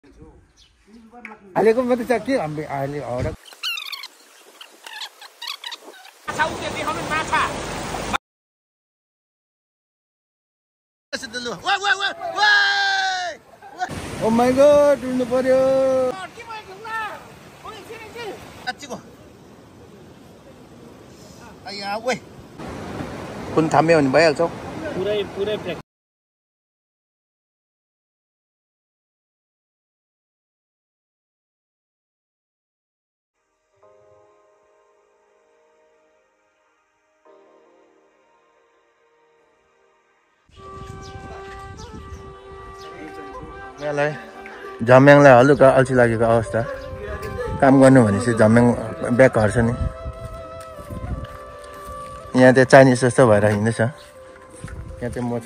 अहिलेको मात्रै छ के अहिले हडक ओ माय गॉड उड्नु पर्यो कुन थाम्यो भने भइहाल्छ पुरै यहाँलाई झम्याङलाई हलुका अल्छी लागेको अवस्था काम गर्नु भनेपछि झम्याङ ब्याग हर्छ नि यहाँ चाहिँ चाइनिज जस्तो भएर हिँड्दैछ यहाँ चाहिँ म छ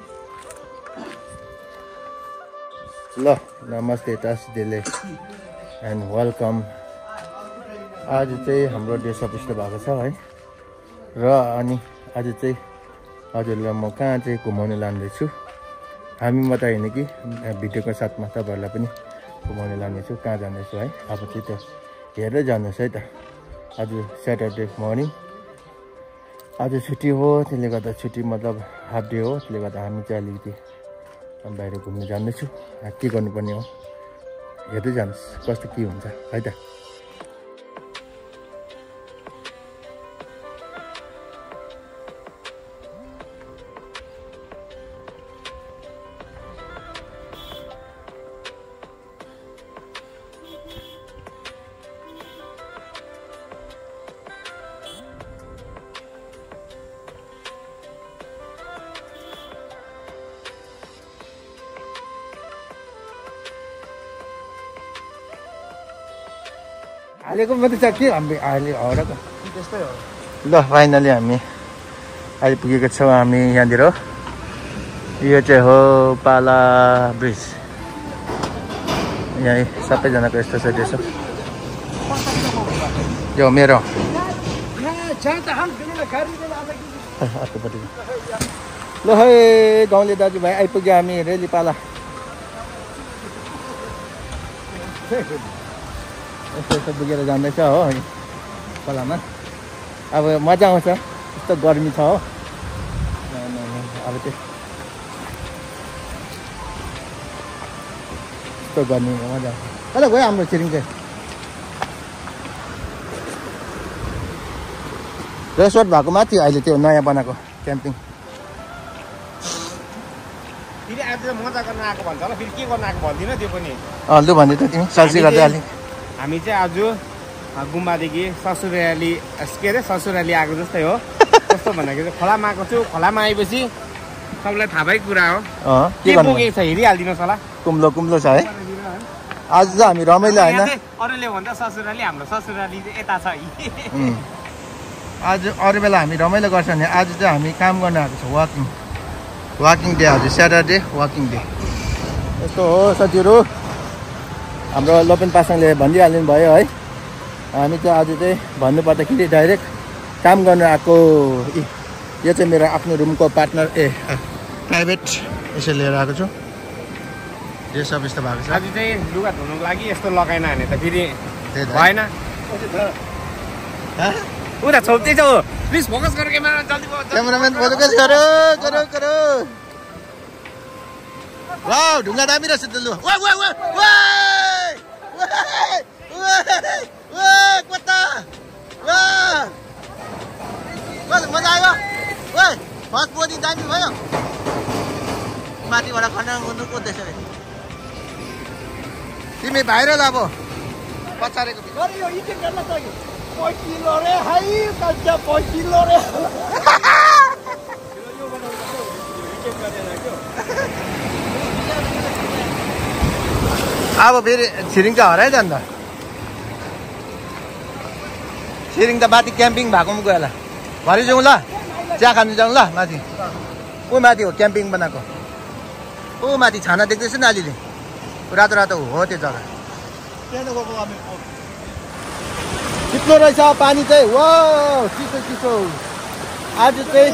ल नमस्ते तस्दिले एन्ड वेलकम आज चाहिँ हाम्रो देश अफिस भएको छ है र अनि आज चाहिँ हजुरलाई म कहाँ चाहिँ घुमाउनु लाँदैछु हामी मात्रै होइन कि भिडियोको साथमा तपाईँहरूलाई पनि घुमाउनु लानेछु कहाँ जाँदैछु है अब चाहिँ त्यो हेरेर जानुहोस् है त आज स्याटरडे मर्निङ आज छुट्टी हो त्यसले गर्दा छुट्टी मतलब हाफ डे हो त्यसले गर्दा हामी चाहिँ अलिकति बाहिर घुम्नु जाँदैछु के गर्नुपर्ने हो हेर्दै जानुहोस् कस्तो के हुन्छ है त अहिलेको मात्रै छ के हामी अहिले हडक त्यस्तै हो ल फाइनली हामी आइपुगेको छौँ हामी यहाँनिर यो चाहिँ हो पाला ब्रिज यहाँ सबैजनाको यस्तो छ त्यसो यो मेरो अर्कोपट्टि ल है गाउँले दाजुभाइ आइपुग्यो हामी रेली पाला यस्तो यस्तो पुगेर जाँदैछ हो खोलामा अब मजा आउँछ यस्तो गर्मी छ हो अब त्यो यस्तो गर्मीमा मजा आउँछ कता गयो हाम्रो छिरिङ चाहिँ रेसोर्ट भएको माथि अहिले त्यो नयाँ बनाएको क्याम्पिङ फेरि आज मजा गर्न आएको भन्छ होला फेरि के गर्न आएको भन्दिनँ त्यो पनि लु भन्दै त तिमी सल्सी गर्दै अलिक हामी चाहिँ आज गुम्बादेखि ससुराली के अरे ससुराली आएको जस्तै हो कस्तो भन्दाखेरि चाहिँ खोलामा आएको छु खोलामा आएपछि सबलाई थाहा भएको कुरा हो के पुगेको छ हेरिहालिदिनुहोस् होला कुम्लो छ है आज चाहिँ हामी रमाइलो होइन अरूले भन्दा ससुराली हाम्रो ससुराली चाहिँ यता छ आज अरू बेला हामी रमाइलो गर्छ भने आज चाहिँ हामी काम गर्न आएको छौँ वाकिङ डे आज स्याटरडे वाकिङ डे यस्तो हो साथीहरू हाम्रो लोपेन पासाङले भनिदिइहाल्नु भयो है हामी चाहिँ आज चाहिँ भन्नुपर्दाखेरि डाइरेक्ट काम गर्न आएको यो चाहिँ मेरो आफ्नो रुमको पार्टनर प्राइभेट यसो लिएर आएको छु ड्रेस अफ यस्तो भएको छ आज चाहिँ लुगा धुनुको लागि यस्तो लगाएन भने त फेरि भएन उता छोप्दैछ हो प्लिज फोकस गर क्यामेराम्यान फोकस गरो वाउ ढुङ्गा दामी रहेछ त लु मजा आयो फर्स्ट बोडी दामी भयो माथिबाट खनाङ गर्नु कोद्दैछ तिमी भाइरल अब पछारेको अब फेरि छिरिङ त हराइजान्छ छिरिङ त माथि क्याम्पिङ भएको पनि गयो होला भरि जाउँ ल चिया खानु जाउँ ल माथि ऊ माथि हो क्याम्पिङ बनाएको ऊ माथि छाना देख्दैछ नि अलिअलि रातो रातो हो त्यो जग्गा चिप्लो रहेछ पानी चाहिँ वो चिसो चिसो आज चाहिँ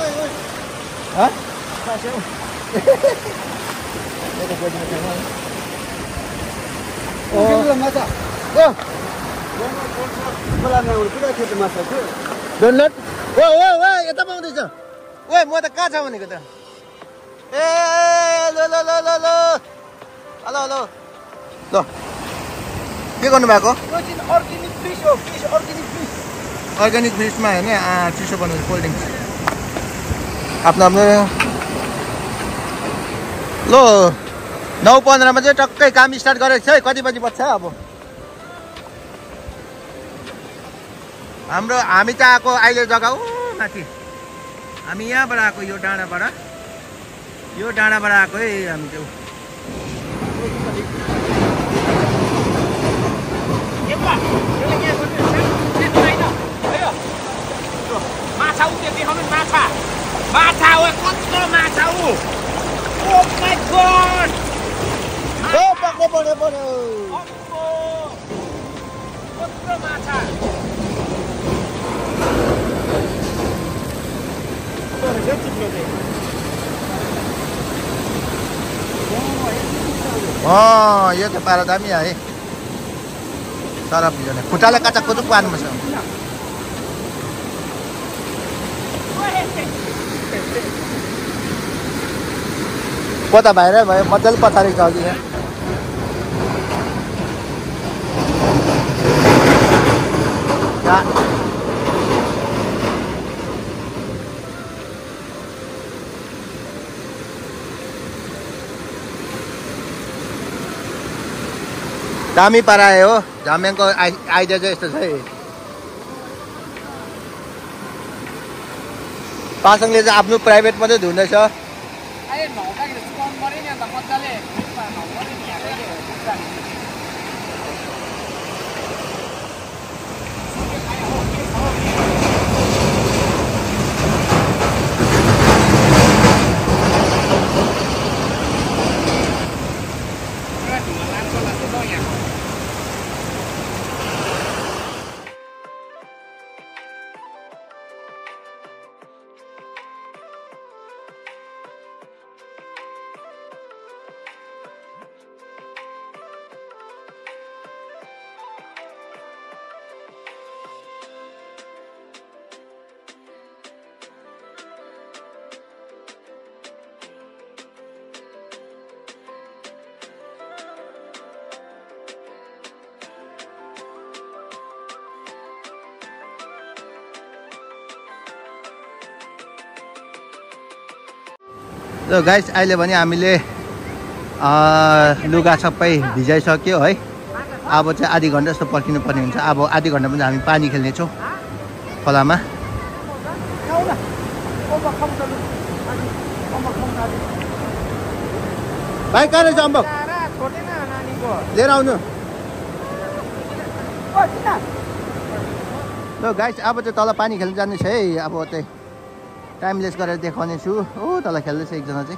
माछा ओ खोलामा आउनु पुरा खेल्छ माछा थियो डोनट ओ ओ ओ यता पाउँदैछ ओए म त कहाँ छ भनेको त ए ल ल ल ल ल हेलो हेलो ल के गर्नु भएको अर्ग्यानिक फिस हो फिस अर्ग्यानिक फिस अर्ग्यानिक फिसमा होइन चिसो बनाउँछ कोल्ड ड्रिङ्क्स आफ्नो आफ्नो ल 9:15 मा चाहिँ टक्कै काम स्टार्ट गरेको छ है कति बजी बज्छ अब हामी त आएको अहिले जग्गा ऊ माथि हामी यहाँबाट आएको यो डाँडाबाट आएको है हामी चाहिँ माछा उ त्यो देखाउनु माछा माछा हो कस्तो माछा उ ओ माय गॉड ओ पक्ने पर्यो कस्तो माछा यो त पारा दामी है सरप हिजो खुट्टालाई काचा कुचुक पार्नुपर्छ कता बाहिर भयो मजाले पछाडि छ अघि यहाँ दामी पाराए हो झाम्याङको आइडिया चाहिँ यस्तो छ है पासाङले चाहिँ आफ्नो प्राइभेट मात्रै धुँदैछ ल गाइस अहिले भने हामीले लुगा सबै भिजाइसक्यो है अब चाहिँ आधी घन्टा जस्तो पर्खिनु पर्ने हुन्छ अब आधी घन्टा पनि हामी पानी खेल्नेछौँ खोलामा भाइ कहाँ रहेछ अम्बक लिएर आउनु ल गाइस अब चाहिँ तल पानी खेल्नु जाने छ है अब चाहिँ टाइमलेस गरेर देखाउने छु ओ तल खेल्दैछ एकजना चाहिँ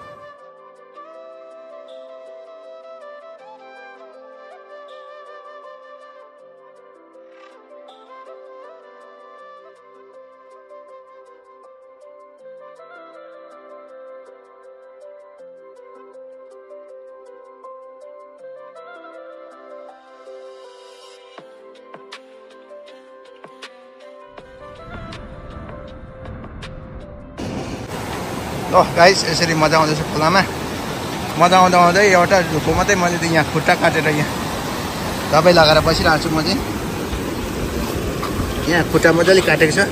गाइस यसरी मजा आउँदैछ खोलामा मजा आउँदा आउँदै एउटा झुको मात्रै मैले त यहाँ खुट्टा काटेर यहाँ दबाई लगाएर बसिरहेको छु म चाहिँ यहाँ खुट्टा मजाले काटेको छ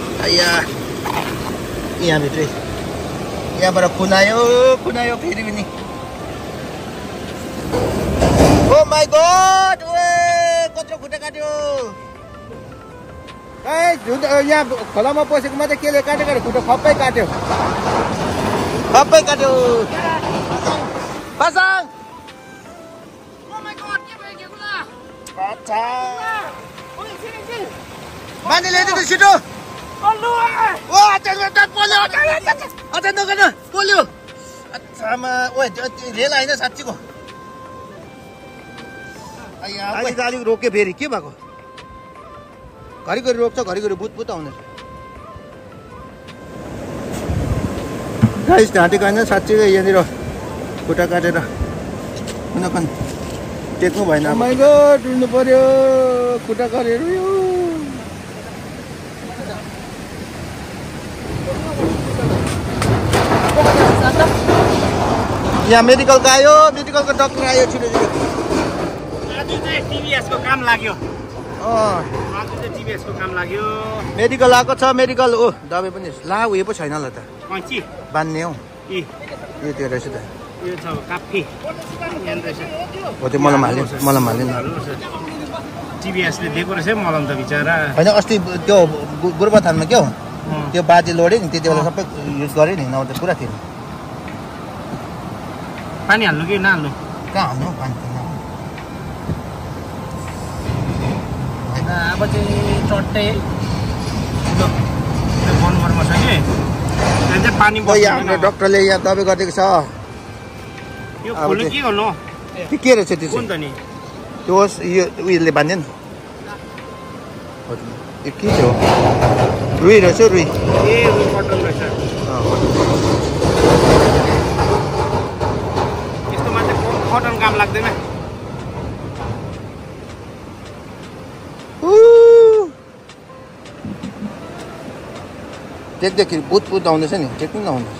यहाँभित्रै यहाँबाट कुनायो फेरि पनि ओ माई गॉड ओए कत्रो खुट्टा काट्यो यहाँ खोलामा पसेको मात्रै केले काटेको खुट्टा खप्पै काट्यो पासाङ माने ल्याइदिनु छिटो पोल्यो रेल होइन साँच्चीको अलिक रोक्यो फेरि के भएको घरिघरि रोक्छ घरिघरि बुत आउँदैछ गाइस ढाँटेको होइन साँच्चीको यहाँनिर खुट्टा काटेर कुन टेक्नु भएन माइ गॉड डुल्नु पर्यो खुट्टा गरेर यो यहाँ मेडिकलको आयो मेडिकलको डाक्टर आयो छिटो छिटो आज चाहिँ टिभीएसको काम लाग्यो आज चाहिँ टिभीएसको काम लाग्यो मेडिकल आएको छ मेडिकल ओ दबाई पनि ला उयो पो छैन होला त कैँची बान्ने हौ यो त्यो रहेछ त छ काफी यहाँ रहेछ हो त्यो मलम हाल्यो टिभीएसले दिएको रहेछ मलम त बिचरा होइन अस्ति त्यो गोरुबथानमा क्या हो त्यो बाजे लोड्यो नि त्यति बेला सबै युज गऱ्यो नि नभए त पुरा थियो पानी हाल्नु कि नहाल्नु कहाँ हाल्नु पानी अब चाहिँ चट्टै गर्नुपर्छ कि त्यहाँ चाहिँ पानी हाम्रो डक्टरले यहाँ दबाई गरिदिएको छ यो खोल्नु के गर्नु त्यो के रहेछ त्यो कुन त नि त्यो यो उयोले बान्ध्यो नि यो के थियो रुई रहेछ रुई ए रुई कटन रहेछ यस्तोमा चाहिँ कटन काम लाग्दैन देख्दाखेरि बुत आउँदैछ नि टेक्नु नआउँदैछ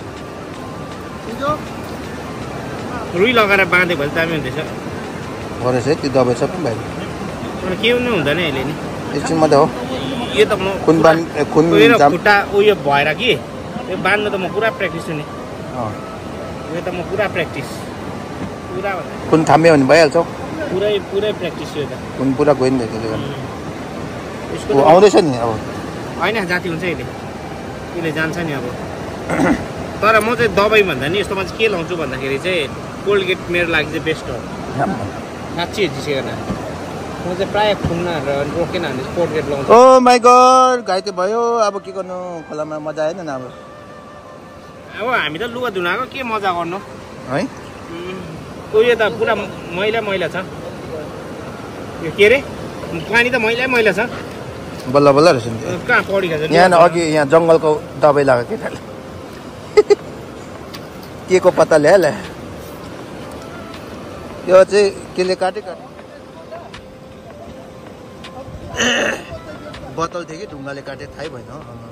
रुई लगाएर बाँधे भने दामी हुँदैछ गरेछ है त्यो दबाई सबै बाहिर के पनि हुँदैन यसले नि एकछिन मात्रै हो यो त म खुन खुट्टा उयो भएर कि यो बाँध्नु त म पुरा प्र्याक्टिस छु नि यो त म पुरा प्र्याक्टिस पुरा खुन थाम्यो भने भइहाल्छ पुरै प्र्याक्टिस यो त खुन पुरा गयो नि त त्यसले गर्दा आउँदैछ नि अब होइन जाति हुन्छ यसले जान्छ नि अब तर म चाहिँ दबाई भन्दा नि यस्तोमा चाहिँ के लाउँछु भन्दाखेरि चाहिँ कोल्डगेट मेरो लागि चाहिँ बेस्ट हो साँच्ची जिसेर म चाहिँ प्रायः खुन्नाहरू रोकेन भने कोल्डगेट लाउँछु ओ माइ गॉड घाइते भयो अब के गर्नु खोलामा मजा आएन नि अब हामी त लुगा धुनाको के मजा गर्नु है उयो त पुरा मैला छ यो के अरे पानी त मैला छ बल्ल बल्ल रहेछ नि कहाँ पढिरहेको छ यहाँ अघि यहाँ जङ्गलको दबाई लगाएको केटाले के को पत्ता ल्याए त्यो चाहिँ केले काटे बोतल थियो कि ढुङ्गाले काटे थाहै भएन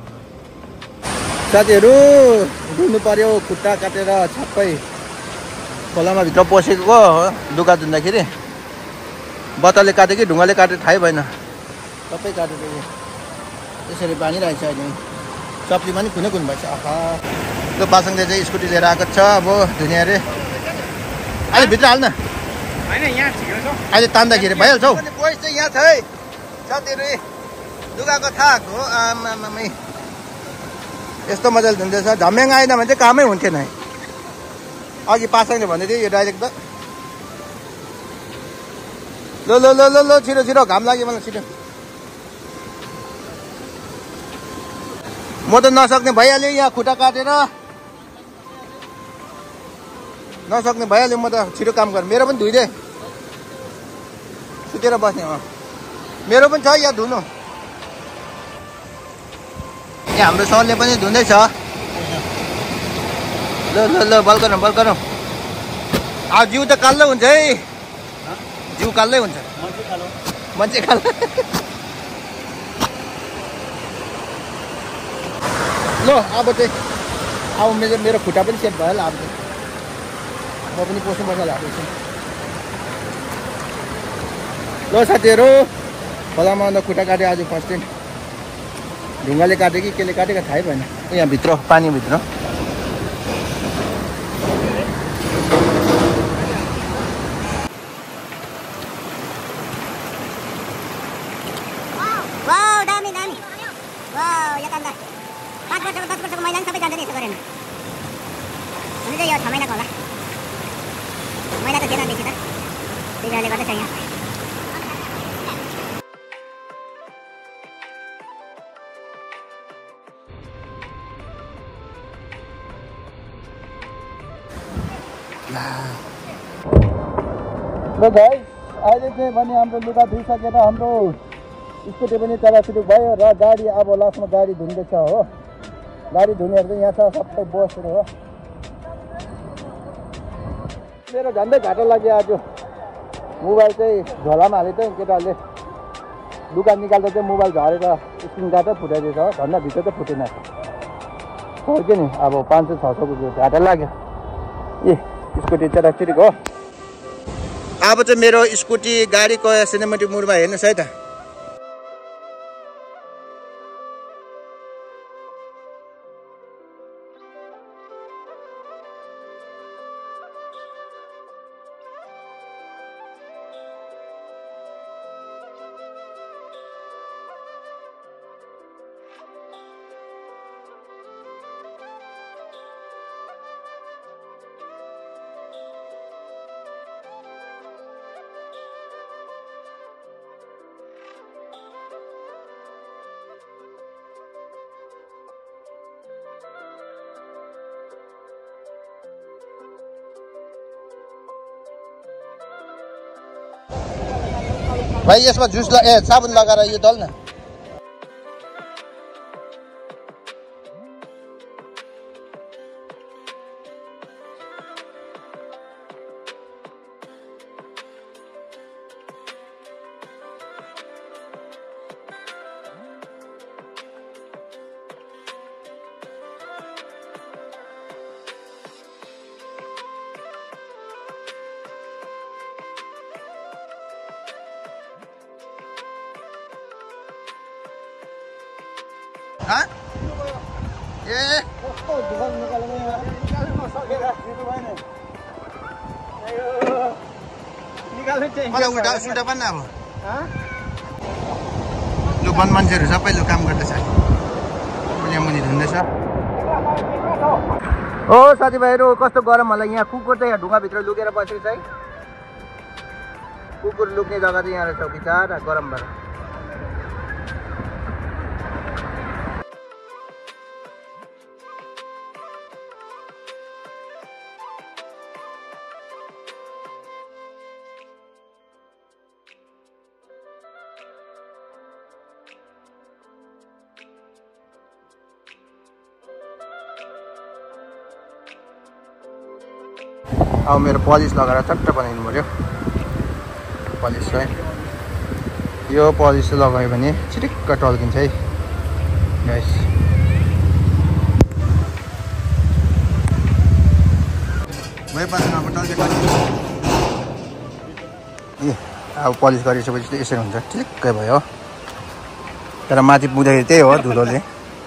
साथीहरू धुनु पर्यो खुट्टा काटेर छप्पै खोलामा भित्र पसेको लुगा धुँदाखेरि बोतलले काटे कि ढुङ्गाले काटे थाहै भएन सबै काटेर त्यसरी बानिरहेको छ अहिले चप्लीमा पनि कुनै भएछ आहा त्यो बासङले चाहिँ स्कुटी लिएर आएको छ अब धुने अरे अहिले भित्र हाल्न अहिले तान्दाखेरि भइहाल्छ हौ बोइस चाहिँ यहाँ छ है साथीहरू लुगाको थाक हो आमामै यस्तो मजाले धुँदैछ झम्याङ आएन भने चाहिँ कामै हुन्थेन है अघि पासङले भन्दै थियो यो डाइरेक्ट त ल छिटो घाम लाग्यो मलाई छिटो म त नसक्ने भइहाल्यो यहाँ खुट्टा काटेर नसक्ने भइहाल्यो म त छिटो काम गरेँ मेरो पनि धुइदे सुतेर बस्ने मेरो पनि छ यहाँ धुनु यहाँ हाम्रो सरले पनि धुँदैछ ल बल गरौँ जिउ त कालो हुन्छ है जिउ कालै हुन्छ मान्छे कालो ल अब चाहिँ अब मेरो खुट्टा पनि सेट भयो ल अब चाहिँ म पनि पस्नुपर्छ ल ल साथीहरू खोलामा अन्त खुट्टा काट्यो आज फर्स्ट टाइम ढुङ्गाले काट्यो कि केले काटेको थाहै भएन यहाँ भित्र पानीभित्र ल गाइस अहिले चाहिँ भने हाम्रो लुगा धुइसकेर हाम्रो स्कुटी पनि चला सुरु भयो र गाडी अब लास्टमा गाडी धुँदैछ हो गाडी धुनेहरू चाहिँ यहाँ छ सबै बसेर हो मेरो झन्डै घाटा लाग्यो आज मोबाइल चाहिँ झोलामा हाले चाहिँ केटाहरूले दुकान निकाल्दा चाहिँ मोबाइल झरेर स्क्रिन गार्ड फुटाइदिएछ हो झन्डा भित्र चाहिँ फुटेन फर्क्यो नि अब 500-600 घाटा लाग्यो ए स्कुटी चटाक हो अब चाहिँ मेरो स्कुटी गाडीको सिनेमेटिक मोडमा हेर्नुहोस् है त भाइ यसमा जुस साबुन लगाएर यो दल न सुल्टा पनि अब लु वन मान्छेहरू सबै लु काम गर्दैछ मुनि धुन्दैछ ओ साथीभाइहरू कस्तो गरम होला यहाँ कुकुर चाहिँ यहाँ ढुङ्गाभित्र लुकेर बसेको छ है कुकुर लुक्ने जग्गा चाहिँ यहाँ रहेछ बिचारा गरम भएर अब मेरो पलिस लगाएर चट्ट बनाइदिनु पर्यो पलिस चाहिँ यो पलिस लगायो भने चिटिक्क टल्किन्छ है गाइस भइपासेन अब टल्के ए अब पलिस गरिसकेपछि चाहिँ यसरी हुन्छ चिटिक्कै भयो तर माथि पुग्दाखेरि त्यही हो धुलोले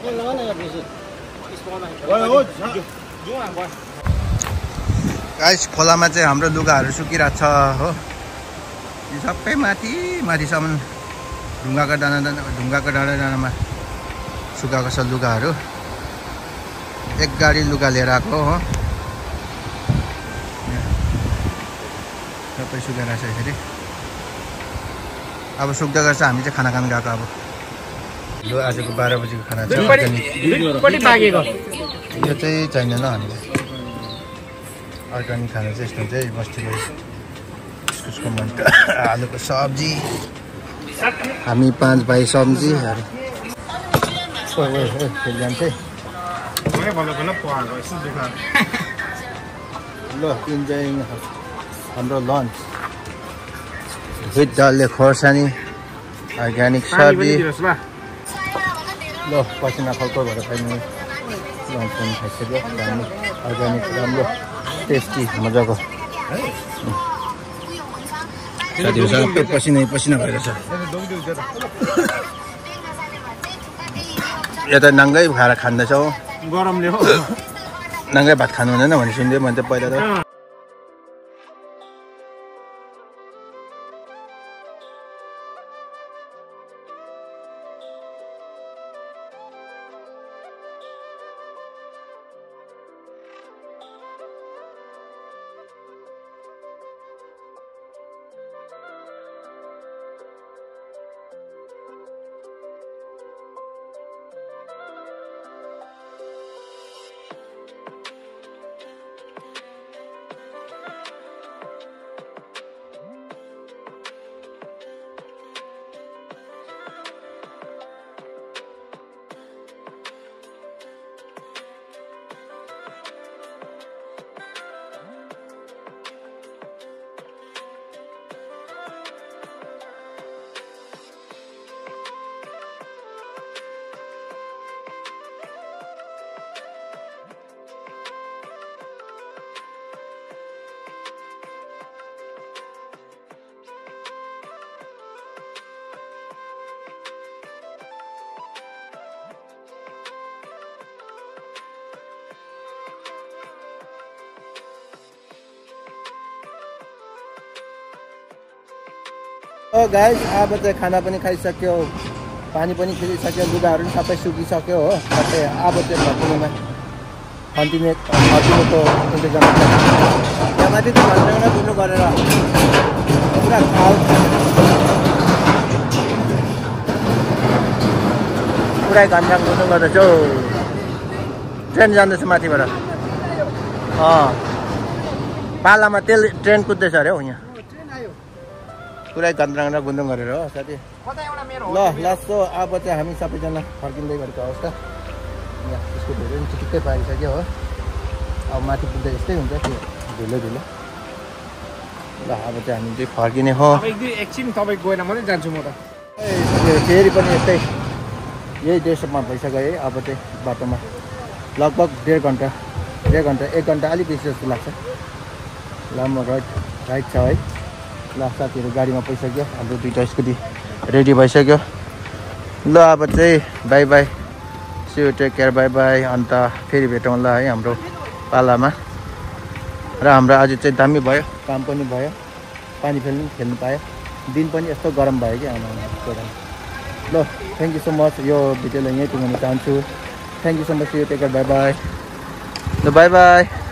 गाइस खोलामा चाहिँ हाम्रो लुगाहरू सुकिरहेको छ हो यो सबै माथिसम्म ढुङ्गाको डाँडामा सुकाएको छ लुगाहरू एक गाडी लुगा लिएर आएको हो सबै सुकेर छ यसरी अब सुक्दै गर्छ हामी चाहिँ खाना खान गएको अब यो आजको 12 बजीको खाना चाहिँ यो चाहिँ चाहिँदैन हामीलाई अर्ग्यानिक खाना चाहिँ यस्तो चाहिँ बस्तीको इस्कुसको मन्का आलुको सब्जी हामी 5 भाइ सब्जीहरू ल इन्जोय हाम्रो लन्च भिट डल्ले खोर्सानी अर्ग्यानिक सब्जी ल पसिना फल्को भएर खाइने लन्च पनि खाइसक्यो अर्ग्यानिक राम्रो टेस्टी मजाको साथीहरू सबै पसिना भएर छ यता नाङ्गै खाएर खाँदैछौँ गरमले हो नाङ्गै भात खानु हुँदैन भने सुन्दै मैले त पहिला त गाइस अब चाहिँ खाना पनि खाइसक्यो, पानी पनि खेलिसक्यो, लुगाहरू पनि सबै सुकिसक्यो हो। सबै अब चाहिँ फर्किनुमा फर्किनुको इन्तजाम छ। त्यहाँ माथि त घन्टा दुनु गरेर पुरा खाल पुरै घन्टा दुनु गर्दैछ। ट्रेन जाँदैछ माथिबाट। पालामा ट्रेन कुद्दैछ अरे हौ यहाँ। पुरै गन्द्राङ र गुन्द्रुङ गरेर हो साथी। ल लासो अब चाहिँ हामी सबैजना फर्किँदै गरेको अवस्था। यहाँ स्कुटहरू पनि चिटिक्कै पारिसक्यो हो। अब माथि पुग्दा यस्तै हुन्छ त्यो ढिलो ढिलो। ल अब चाहिँ हामी चाहिँ फर्किने हो। एकछिन तपाईँ गएर मात्रै जान्छु म त। फेरि पनि यस्तै यही डेसमा भइसक्यो है। अब चाहिँ बाटोमा लगभग 1 घन्टा अलिक बेसी जस्तो लाग्छ। लामो राइड छ है। ल साथीहरू गाडीमा पुगिसक्यो। हाम्रो 2टा स्कुटी रेडी भइसक्यो। ल अब चाहिँ bye bye, see you, take care, bye bye. अन्त फेरि भेटौँला है हाम्रो पालामा। र हाम्रो आज चाहिँ दामी भयो, काम पनि भयो, पानी खेल्नु पायो। दिन पनि यस्तो गरम भयो कि आउनु। ल थ्याङ्क यू सो मच। यो भिडियोलाई यहीँ टुङ्गाउन चाहन्छु। Thank you so much, see you, take care, bye bye. ल बाई बाई।